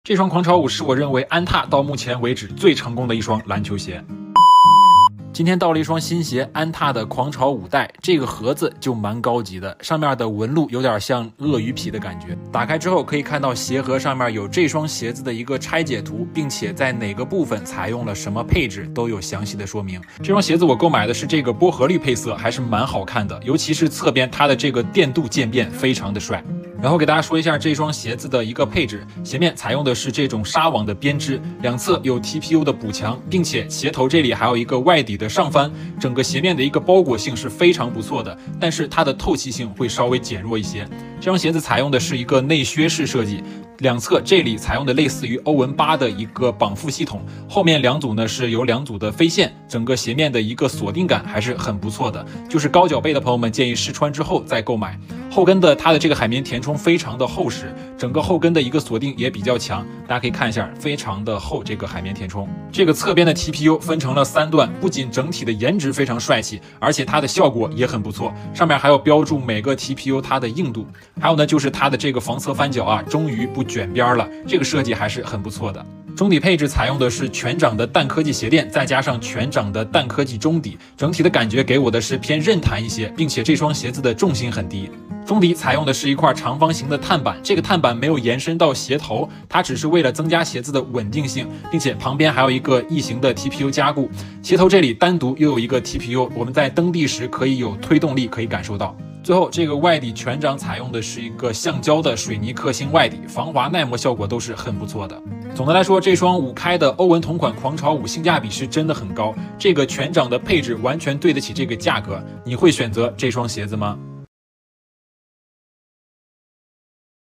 这双狂潮5是我认为安踏到目前为止最成功的一双篮球鞋。今天到了一双新鞋，安踏的狂潮5代，这个盒子就蛮高级的，上面的纹路有点像鳄鱼皮的感觉。打开之后可以看到鞋盒上面有这双鞋子的一个拆解图，并且在哪个部分采用了什么配置都有详细的说明。这双鞋子我购买的是这个薄荷绿配色，还是蛮好看的，尤其是侧边它的这个电镀渐变非常的帅。然后给大家说一下这双鞋子的一个配置，鞋面采用的是这种纱网的编织，两侧有 TPU 的补强，并且鞋头这里还有一个外底的上翻，整个鞋面的一个包裹性是非常不错的，但是它的透气性会稍微减弱一些。这双鞋子采用的是一个内靴式设计，两侧这里采用的类似于欧文8的一个绑缚系统，后面两组呢是有两组的飞线，整个鞋面的一个锁定感还是很不错的，就是高脚背的朋友们建议试穿之后再购买。后跟的它的这个海绵填充非常的厚实，整个后跟的一个锁定也比较强，大家可以看一下，非常的厚，这个海绵填充。这个侧边的 TPU 分成了3段，不仅整体的颜值非常帅气，而且它的效果也很不错，上面还有标注每个 TPU 它的硬度，还有呢就是它的这个防侧翻角啊，终于不卷边了，这个设计还是很不错的。中底配置采用的是全掌的氮科技鞋垫，再加上全掌的氮科技中底，整体的感觉给我的是偏韧弹一些，并且这双鞋子的重心很低。中底采用的是一块长方形的碳板，这个碳板没有延伸到鞋头，它只是为了增加鞋子的稳定性，并且旁边还有一个异形的 TPU 加固，鞋头这里单独又有一个 TPU， 我们在蹬地时可以有推动力可以感受到。最后这个外底全掌采用的是一个橡胶的水泥克星外底，防滑耐磨效果都是很不错的。总的来说，这双5开的欧文同款狂潮5性价比是真的很高，这个全掌的配置完全对得起这个价格，你会选择这双鞋子吗？